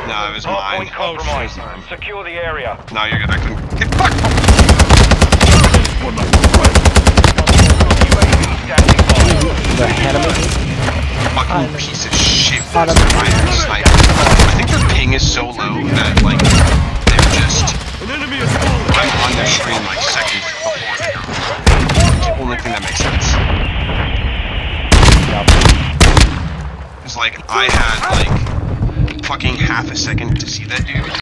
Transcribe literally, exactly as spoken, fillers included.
No, it was mine. Hardpoint compromised. Oh, shit. Secure the area. No, you're good. I couldn't. Get fucked! U A V standing by. The ahead of me. Fucking piece of shit. Sniper. Sniper. I think their ping is so low that, like, they're just. I'm on their screen like seconds before they go. It's the only thing that makes sense. It's like I had like fucking half a second to see that dude.